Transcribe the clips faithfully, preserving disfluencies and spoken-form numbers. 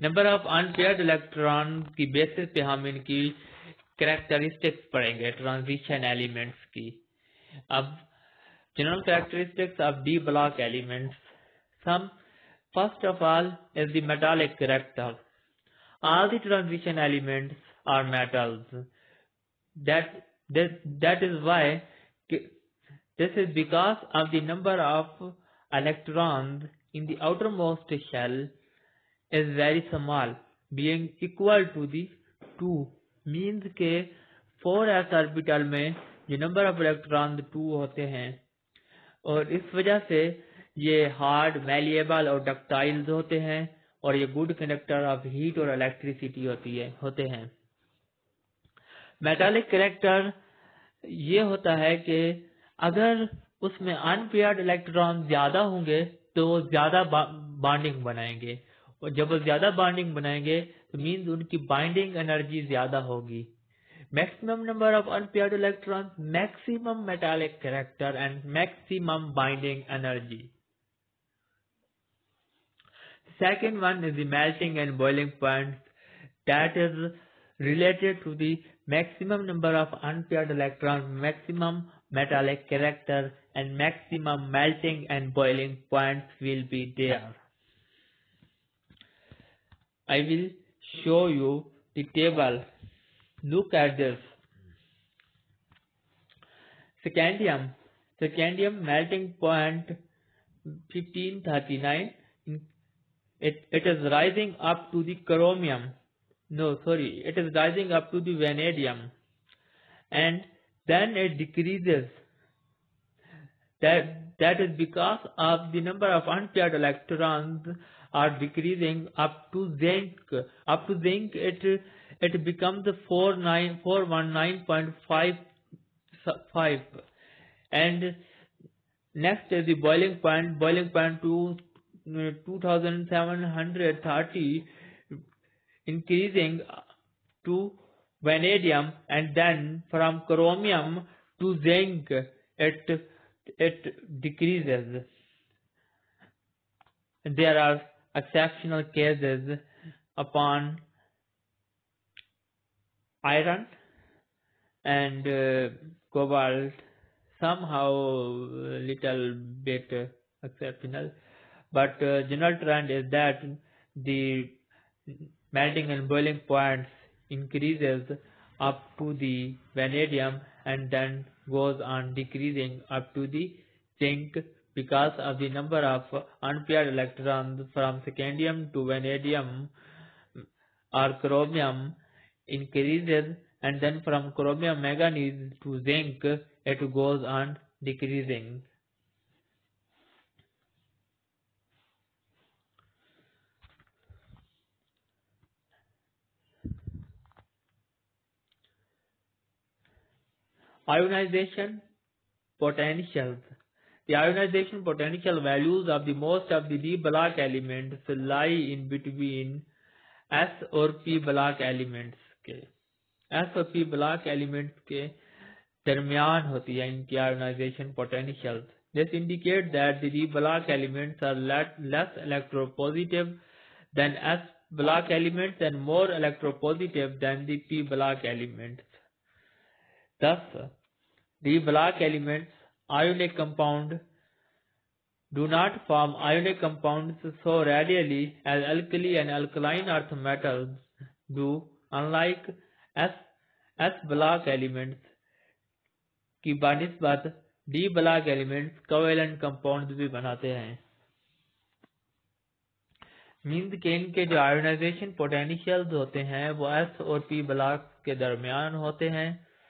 Number of unpaired electron की basis पे हम इनकी कैरेक्टरिस्टिक्स पढ़ेंगे ट्रांजिशन एलिमेंट्स की। अब general characteristics of d block elements. Some, first of all, is the metallic character. All the transition elements are metals. That that that is why this is because of the number of electrons in the outermost shell is very small, being equal to the two. Means के four s orbital में जो number of electrons two होते हैं और इस वजह से ये हार्ड मैलिएबल और डक्टाइल्स होते हैं और ये गुड कंडक्टर ऑफ हीट और इलेक्ट्रिसिटी होती है होते हैं। मेटालिक कैरेक्टर ये होता है कि अगर उसमें अनपेयर्ड इलेक्ट्रॉन ज्यादा होंगे तो वो ज्यादा बॉन्डिंग बनाएंगे और जब वो ज्यादा बॉन्डिंग बनाएंगे तो मीन्स उनकी बाइंडिंग एनर्जी ज्यादा होगी। Maximum number of unpaired electrons, maximum metallic character and maximum binding energy. Second one is the melting and boiling points, that is related to the maximum number of unpaired electrons, maximum metallic character and maximum melting and boiling points will be there. I will show you the table. Look at this. Scandium. Scandium melting point fifteen thirty-nine. It, it is rising up to the chromium. No, sorry. It is rising up to the vanadium. And then it decreases. That, that is because of the number of unpaired electrons are decreasing up to zinc. Up to zinc, it it becomes four nineteen point five five. And next is the boiling point. Boiling point to two thousand seven hundred thirty, increasing to vanadium, and then from chromium to zinc, it it decreases. There are exceptional cases upon iron and uh, cobalt, somehow little bit uh, exceptional, but uh, general trend is that the melting and boiling points increases up to the vanadium and then goes on decreasing up to the zinc because of the number of unpaired electrons from scandium to vanadium or chromium increases, and then from chromium manganese to zinc it goes on decreasing. Ionization potentials. The ionization potential values of the most of the d block elements lie in between S और P block elements के S और P block elements के दरमियान होती है इनकी ionization potentials. This indicates that the d block elements are less electropositive than S block elements and more electropositive than the P block elements. Thus, d block elements ionic compound do not form ionic compounds so readily as alkali and alkaline earth metals do, unlike S, S block elements की बानिस्बत D block elements covalent compounds भी बनाते हैं। Means के इनके जो ionisation potentials होते हैं वो S और P ब्लॉक के दरमियान होते हैं।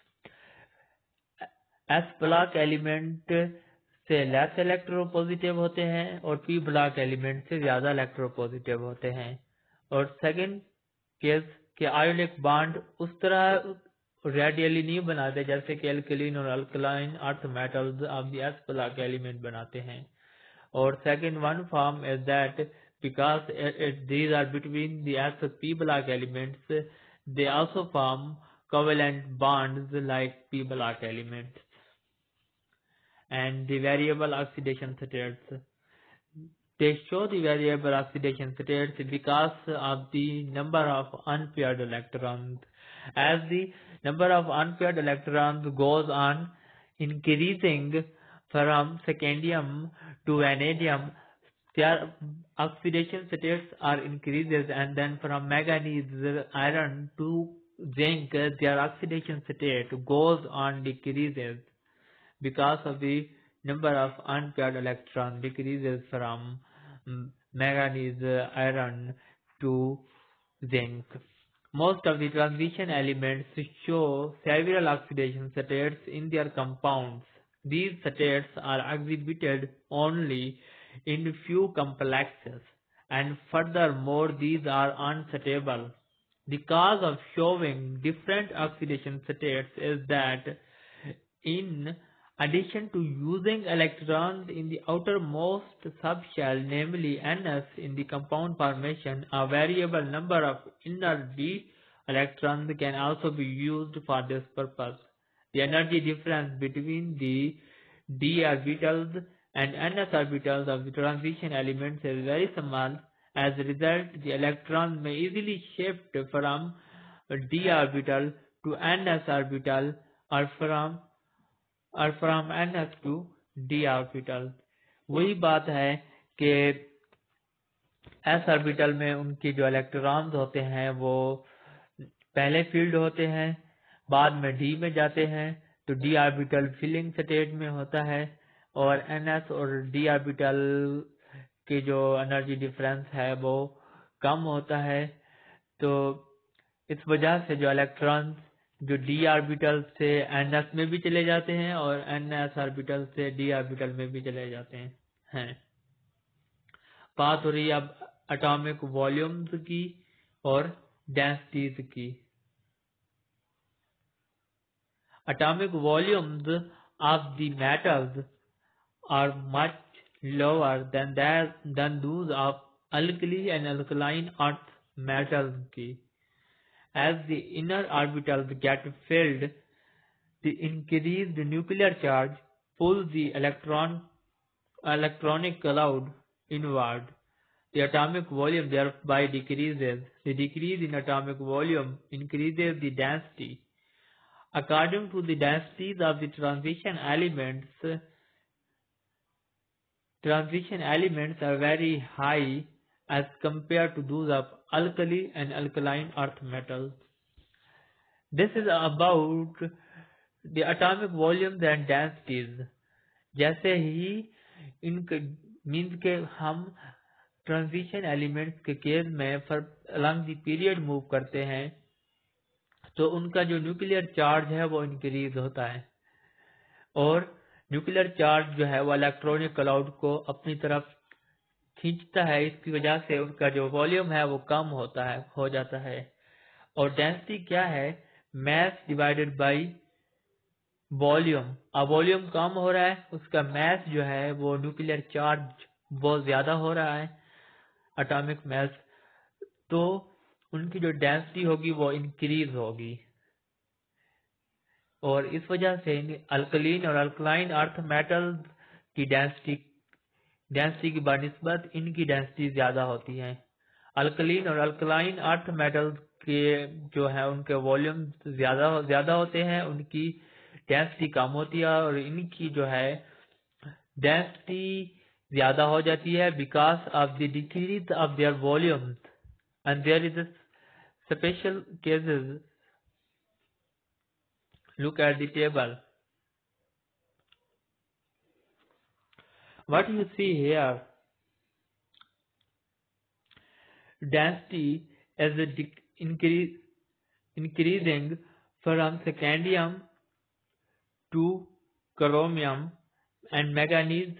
S ब्लॉक एलिमेंट से लेस इलेक्ट्रोपॉजिटिव होते हैं और P ब्लॉक एलिमेंट से ज्यादा इलेक्ट्रोपॉजिटिव होते हैं। और सेकंड केस के आयोनिक बॉन्ड उस तरह रेडियली नहीं बनाते जैसे कि एल्कलीन और alkaline earth metals of the S block element बनाते हैं। और second one form is that because it, it, these are between the S and P block elements, they also form covalent bonds like P block elements. And the variable oxidation states, They show the variable oxidation states because of the number of unpaired electrons. As the number of unpaired electrons goes on increasing from scandium to vanadium, their oxidation states are increases, and then from manganese, iron to zinc, their oxidation state goes on decreases because of the number of unpaired electrons decreases from mm, manganese, iron to zinc. Most of the transition elements show several oxidation states in their compounds. These states are exhibited only in few complexes, and furthermore these are unstable. The cause of showing different oxidation states is that in addition to using electrons in the outermost subshell, namely N s, in the compound formation, a variable number of inner d electrons can also be used for this purpose. The energy difference between the d orbitals and N s orbitals of the transition elements is very small. As a result, the electrons may easily shift from d orbital to N s orbital, or from और from N S to D orbital. वही बात है कि S orbital में उनके जो electrons होते हैं वो पहले फील्ड होते हैं, बाद में डी में जाते हैं, तो डी ऑर्बिटल फिलिंग स्टेट में होता है, और एन एस और डी ऑर्बिटल के जो एनर्जी डिफरेंस है वो कम होता है। तो इस वजह से जो इलेक्ट्रॉन्स जो डी ऑर्बिटल से एन एस में भी चले जाते हैं और एन एस ऑर्बिटल से डी ऑर्बिटल में भी चले जाते हैं हैं बात हो रही है अब एटॉमिक वॉल्यूम्स की और डेंसिटीज की। Atomic volumes of the metals are much lower than than those of alkali and alkaline earth metals की। As the inner orbitals get filled, the increased nuclear charge pulls the electron electronic cloud inward. The atomic volume thereby decreases. The decrease in atomic volume increases the density. According to the densities of the transition elements, transition elements are very high as compared to those of alkali and alkaline earth metals. This is about the atomic volumes and densities. जैसे ही इन means के हम transition elements के case में along the period move करते हैं तो उनका जो न्यूक्लियर चार्ज है वो इंक्रीज होता है, और न्यूक्लियर चार्ज जो है वो इलेक्ट्रॉनिक क्लाउड को अपनी तरफ खींचता है। इसकी वजह से उनका जो वॉल्यूम है वो कम होता है हो जाता है। और डेंसिटी क्या है? Mass divided by volume. अब वॉल्यूम कम हो रहा है, उसका मैस जो है वो न्यूक्लियर चार्ज बहुत ज्यादा हो रहा है, एटॉमिक मैस, तो उनकी जो डेंसिटी होगी वो इंक्रीज होगी। और इस वजह से अल्कलीन और अल्कलाइन अर्थ मेटल्स की डेंसिटी डेंसिटी की बनिस्बत इनकी डेंसिटी ज्यादा होती है। अल्कलीन और अल्कलाइन अर्थ मेटल्स के जो है उनके वॉल्यूम ज्यादा ज्यादा होते हैं, उनकी डेंसिटी कम होती है, और इनकी जो है डेंसिटी ज्यादा हो जाती है because of the decrease of their volumes and there is special cases. Look at the table. What you see here, density is increase, increasing from scandium to chromium and manganese.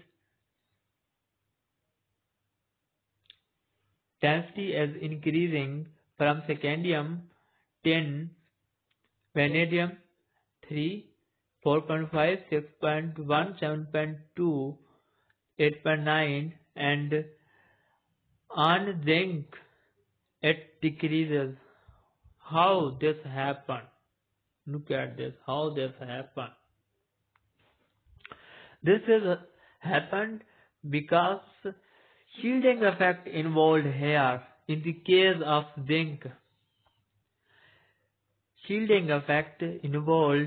Density is increasing from scandium ten, vanadium three, four point five, six point one, seven point two, eight point nine, and on zinc it decreases. How this happen? Look at this, how this happen. This is happened because Shielding effect involved here in the case of zinc. Shielding effect involves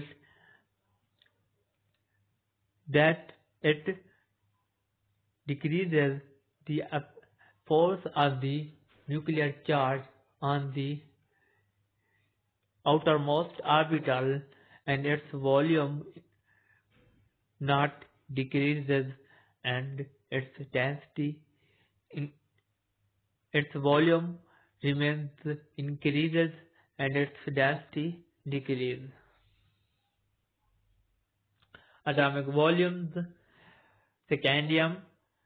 that it decreases the force of the nuclear charge on the outermost orbital, and its volume not decreases, and its density in its volume remains increases, and its density decreases. Atomic volumes: scandium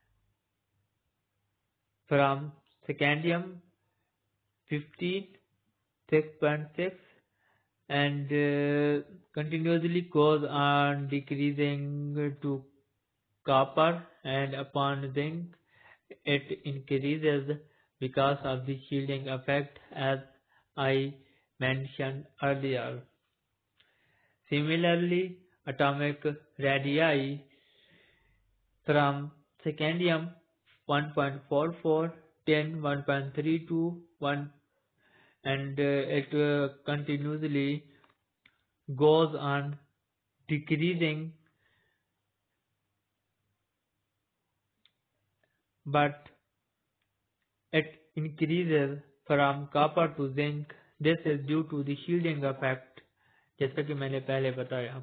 from scandium fifteen, six point six, and uh, continuously goes on decreasing to copper, and upon zinc it increases because of the shielding effect, as I mentioned earlier. Similarly, atomic radii from scandium one point four four, ten, one point three two, one, and uh, it uh, continuously goes on decreasing, but it increases from copper to zinc. This is due to the shielding effect, जैसा कि मैंने पहले बताया.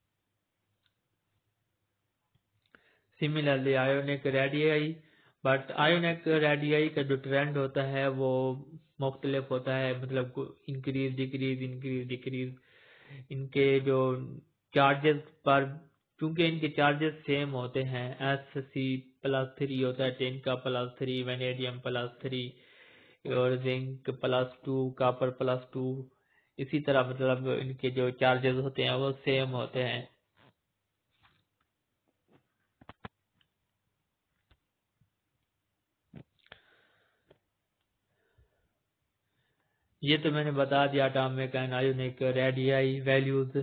Similarly, ionic radii, but ionic radii का जो trend होता है वो मुख्तलिफ होता है, मतलब इंक्रीज डिक्रीज इंक्रीज डिक्रीज. इनके जो चार्जेस पर, क्योंकि इनके चार्जेस सेम होते हैं, एस सी प्लस थ्री होता है, टिन का plus three, vanadium plus three, और zinc plus two, copper plus two, इसी तरह मतलब इनके जो चार्जेस होते हैं वो सेम होते हैं. ये तो मैंने बता दिया atomic and ionic radii values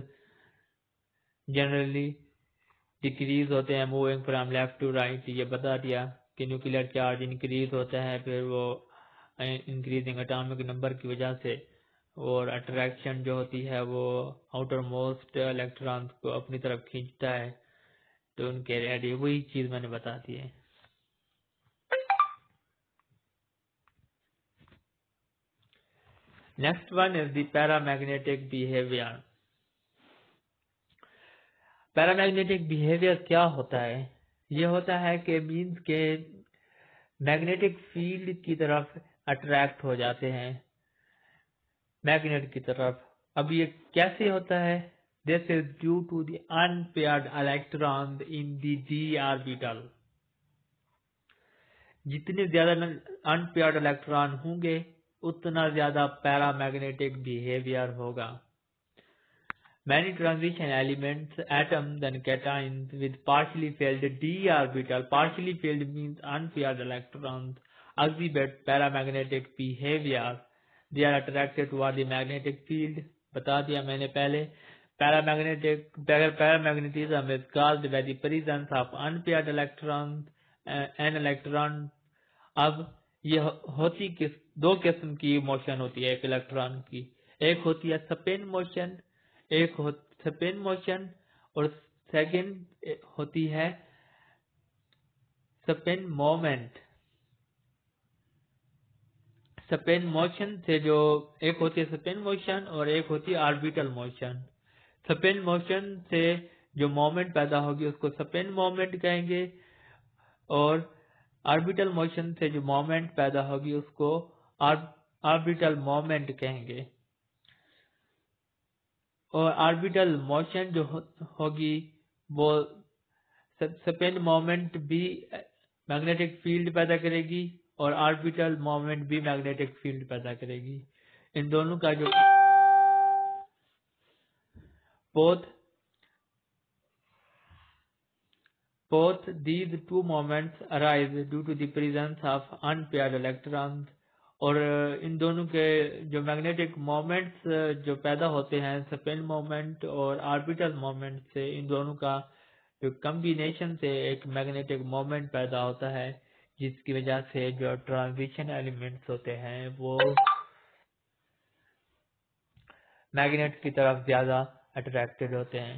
generally decrease होते हैं moving from left to right. ये बता दिया कि न्यूक्लियर चार्ज इंक्रीज होता है, फिर वो इंक्रीजिंग एटॉमिक नंबर की वजह से, और अट्रैक्शन जो होती है वो आउटर मोस्ट इलेक्ट्रॉन्स को अपनी तरफ खींचता है, तो उनके रेडियो, वही चीज मैंने बता दी है. Next one is the paramagnetic behaviour. Paramagnetic behaviour क्या होता है? ये होता है कि मीन्स के मैग्नेटिक फील्ड की तरफ अट्रैक्ट हो जाते हैं, मैग्नेट की तरफ. अब ये कैसे होता है? This is due to the unpaired electron in the D orbital. जितने ज्यादा अनपेयर्ड इलेक्ट्रॉन होंगे उतना ज्यादा पैरामैग्नेटिक बिहेवियर होगा. Many transition elements, atoms and cations with partially filled d orbital, partially filled means unpaired electrons, exhibit paramagnetic behavior. They are attracted toward the magnetic field. बता दिया मैंने पहले. Paramagnetic paramagnetism is caused by the presence of unpaired electrons and electron. अब ये होती किस दो किस्म की मोशन होती है एक इलेक्ट्रॉन की. एक होती है स्पिन मोशन, एक हो स्पिन मोशन, और सेकंड होती है स्पिन मोमेंट. स्पिन मोशन से जो एक होती है स्पिन मोशन और एक होती है ऑर्बिटल मोशन. स्पिन मोशन से जो मोमेंट पैदा होगी उसको स्पिन मोमेंट कहेंगे, और ऑर्बिटल मोशन से जो मोमेंट पैदा होगी उसको ऑर्बिटल मोमेंट कहेंगे. और ऑर्बिटल मोशन जो हो, होगी वो स्पिन मोमेंट भी मैग्नेटिक फील्ड पैदा करेगी और ऑर्बिटल मोमेंट भी मैग्नेटिक फील्ड पैदा करेगी. इन दोनों का जो both both these two moments arise due to the presence of unpaired electrons. और इन दोनों के जो मैग्नेटिक मोमेंट्स जो पैदा होते हैं स्पिन मोमेंट और ऑर्बिटल मोमेंट से, इन दोनों का जो कॉम्बिनेशन से एक मैग्नेटिक मोमेंट पैदा होता है, जिसकी वजह से जो ट्रांजिशन एलिमेंट्स होते हैं वो मैग्नेट की तरफ ज्यादा अट्रैक्टेड होते हैं।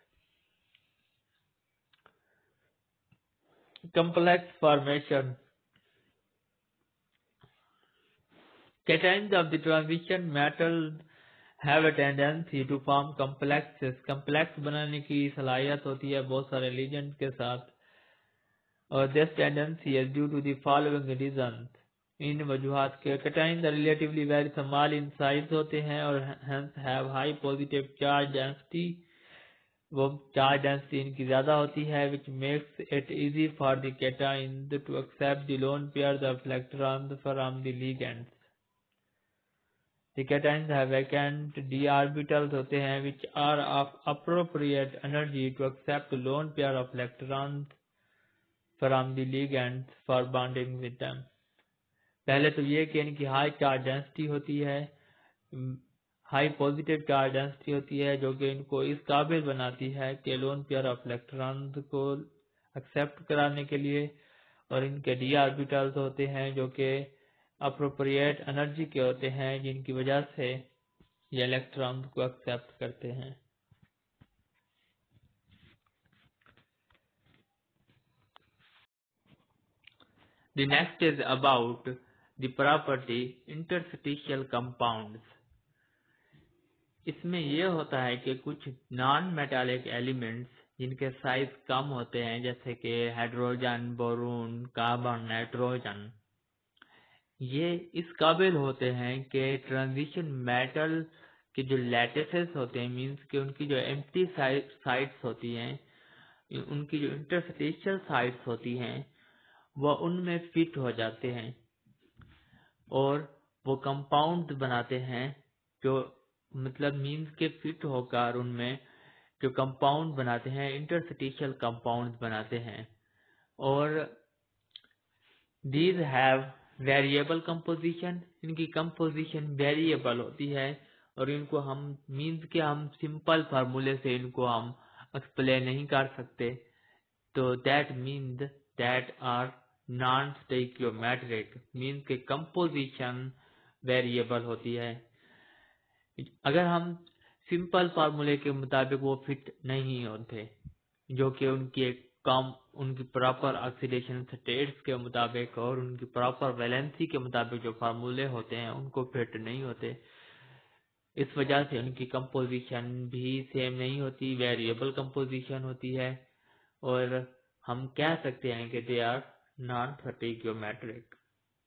Complex formation. Cations of the transition metals have a tendency to form complexes. Complex बनाने की सलाहियत होती है बहुत सारे लीजेंड के साथ, और this tendency is due to the following reasons. इन वजूहात के cations are relatively very small in size होते हैं और hence have high positive charge density. वो चार्ज डेंसिटी इनकी ज्यादा होती है, which makes it easy for the cations to accept the lone pairs of electrons from the ligands. The cations have vacant d orbitals होते हैं which are of appropriate energy to accept lone pair of electrons from the ligands for bonding with them. पहले तो ये कि इनकी high charge density होती है, high positive charge density होती है जो कि इनको इस काबिल बनाती है कि लोन पेयर ऑफ इलेक्ट्रॉन्स को एक्सेप्ट कराने के लिए, और इनके डी ऑर्बिटल्स होते हैं जो कि अप्रोप्रिएट एनर्जी के होते हैं जिनकी वजह से ये इलेक्ट्रॉन्स को एक्सेप्ट करते हैं। The next is about the property interstitial compounds. इसमें यह होता है कि कुछ नॉन मेटालिक एलिमेंट्स जिनके साइज कम होते हैं जैसे कि हाइड्रोजन, बोरोन, कार्बन, नाइट्रोजन, ये इस काबिल होते हैं कि ट्रांजिशन मेटल के जो लैटिसेस होते हैं, मींस कि उनकी जो एम्प्टी साइड्स होती हैं, उनकी जो इंटरस्टिशियल साइड्स होती हैं वह उनमें फिट हो जाते हैं और वो कंपाउंड बनाते हैं, जो मतलब मींस के फिट होकर उनमें जो कंपाउंड बनाते हैं इंटरस्टिशियल कंपाउंड बनाते हैं। और दीज हैव वेरिएबल कंपोजिशन, इनकी कंपोजिशन वेरिएबल होती है और इनको हम मींस के हम सिंपल फार्मूले से इनको हम एक्सप्लेन नहीं कर सकते, तो that means that are non stoichiometric, means के कंपोजिशन वेरिएबल होती है। अगर हम सिंपल फार्मूले के मुताबिक वो फिट नहीं होते, जो कि उनकी एक कम उनकी प्रॉपर ऑक्सीडेशन स्टेट्स के मुताबिक और उनकी प्रॉपर वैलेंसी के मुताबिक जो फार्मूले होते हैं उनको फिट नहीं होते। इस वजह से उनकी कंपोजिशन भी सेम नहीं होती, वेरिएबल कंपोजिशन होती है, और हम कह सकते हैं कि they are non stoichiometric.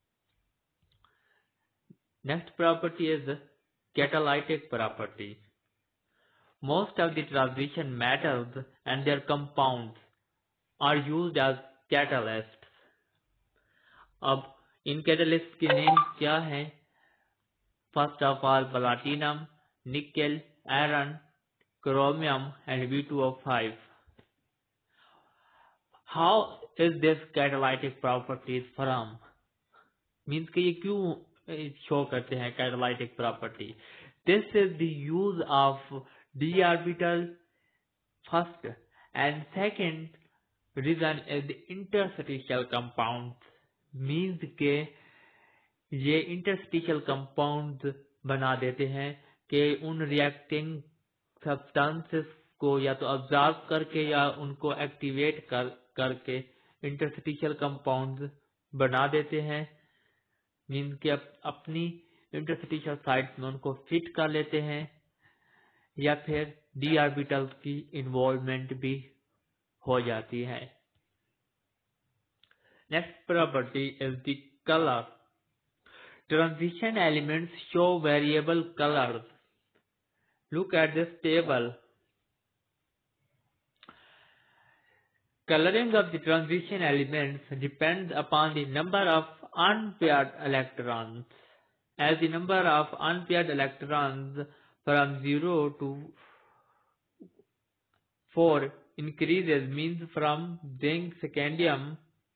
Next property is catalytic properties. Most of the transition metals and their compounds are used as catalysts. अब इन catalysts के नेम क्या हैं? First of all, platinum, nickel, iron, chromium and V two O five. How is this catalytic properties from? Means कि ये क्यों show करते हैं catalytic property? This is the use of D orbital first, and second reason is the interstitial compound, means के ये interstitial compound बना देते हैं कि उन रिएक्टिंग सब्सटेंसेस को या तो ऑब्जर्व करके या उनको एक्टिवेट कर करके इंटरस्टिशियल कंपाउंड बना देते हैं, मीन के अप, अपनी इंटरस्टिशियल साइड्स में उनको फिट कर लेते हैं, या फिर डी ऑर्बिटल की इन्वॉल्वमेंट भी हो जाती है। Next property is the colour. Transition elements show variable colours. Look at this table. Coloring of the transition elements depends upon the number of unpaired electrons. As the number of unpaired electrons from zero to four increases, means from zinc scandium,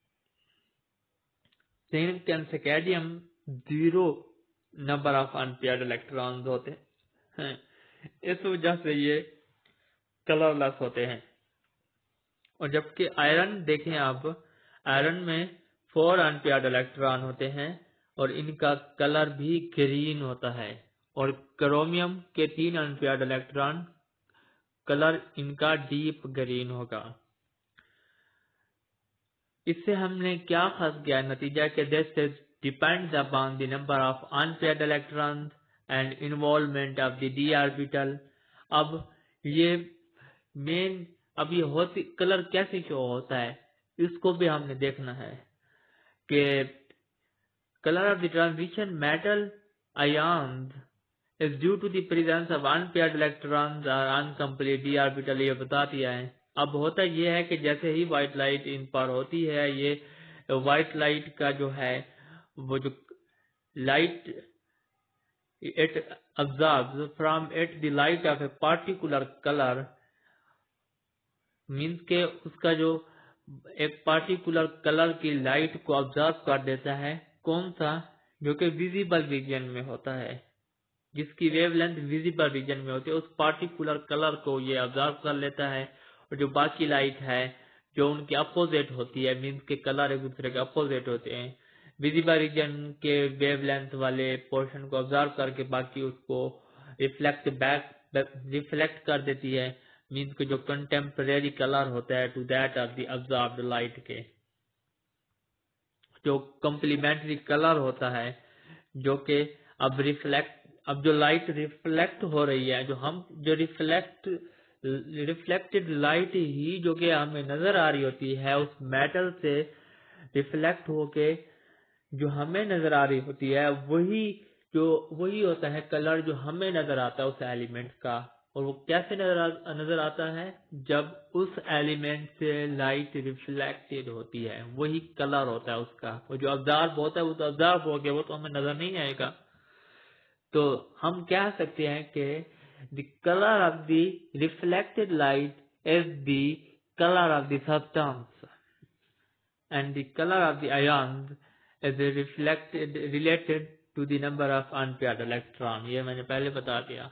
zinc and scandium zero number of unpaired electrons होते हैं, इस वजह से ये colourless होते हैं। और जबकि आयरन देखें आप, आयरन में फोर अनपेयर्ड इलेक्ट्रॉन होते हैं और इनका कलर भी ग्रीन होता है। और क्रोमियम के तीन अनपेयर्ड इलेक्ट्रॉन, कलर इनका डीप ग्रीन होगा। इससे हमने क्या खास किया नतीजा के this depends upon the number of unpaired electrons and involvement of the D orbital. अब ये मेन अब ये होती कलर कैसे शो होता है इसको भी हमने देखना है कि colour of the transition metal ions is due to the presence of unpaired electrons or incomplete d orbital, ये बता दिया है। अब होता ये है कि जैसे ही व्हाइट लाइट इन पर होती है, ये व्हाइट लाइट का जो है वो जो light it absorbs from it the light of a particular color, मीन्स के उसका जो एक पार्टिकुलर कलर की लाइट को ऑब्जर्व कर देता है। कौन सा? जो कि विजिबल रीजन में होता है, जिसकी वेवलेंथ विजिबल रीजन में होती है, उस पार्टिकुलर कलर को ये ऑब्जर्व कर लेता है। और जो बाकी लाइट है जो उनके अपोजिट होती है, मीन्स के कलर एक दूसरे के अपोजिट होते हैं, विजिबल रीजन के वेवलेंथ वाले पोर्शन को ऑब्जर्व करके बाकी उसको रिफ्लेक्ट बैक रिफ्लेक्ट कर देती है, मीन्स के जो कंटेम्परेरी कलर होता है to that of the observed light के। जो कम्प्लीमेंट्री कलर होता है जो कि अब रिफ्लेक्ट अब जो लाइट रिफ्लेक्ट हो रही है, जो हम जो रिफ्लेक्ट रिफ्लेक्टेड लाइट ही जो कि हमें नजर आ रही होती है, उस मेटल से रिफ्लेक्ट होके जो हमें नजर आ रही होती है, वही जो वही होता है कलर जो हमें नजर आता है उस एलिमेंट का। और वो कैसे नजर आ, नजर आता है? जब उस एलिमेंट से लाइट रिफ्लेक्टेड होती है, वही कलर होता है उसका। वो जो ऑब्जर्व होता है वो तो ऑब्जर्व हो गया, वो तो हमें नजर नहीं आएगा। तो हम कह सकते हैं कि the color of the reflected light is the color of the substance and the color of the ions is reflected related to the number of unpaired electron। ये मैंने पहले बता दिया।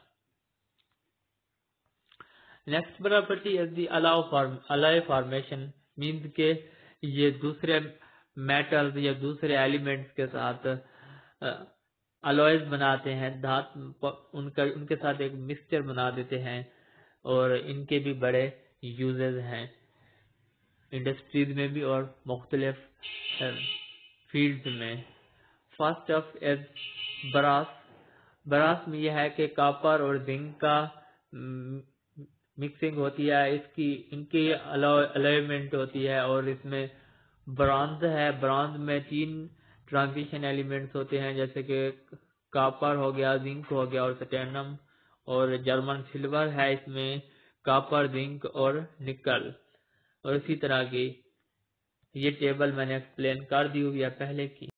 Next property is the allow form alloy formation, मीन्स के ये दूसरे metals या दूसरे एलिमेंट्स के साथ अलॉयज बनाते हैं, धात उनका उनके साथ एक मिक्सचर बना देते हैं। और इनके भी बड़े यूजेस हैं इंडस्ट्रीज में भी और मुख्तलिफ फील्ड्स में। First of is brass. Brass में यह है कि कॉपर और जिंक का मिक्सिंग होती है, इसकी इनकी अलाइनमेंट होती है। और इसमें ब्रॉन्ज है, ब्रॉन्ज में तीन ट्रांजिशन एलिमेंट्स होते हैं, जैसे कि कॉपर हो गया, जिंक हो गया और टाइटेनियम। और जर्मन सिल्वर है, इसमें कॉपर, जिंक और निकल। और इसी तरह की ये टेबल मैंने एक्सप्लेन कर दी हुई है पहले की।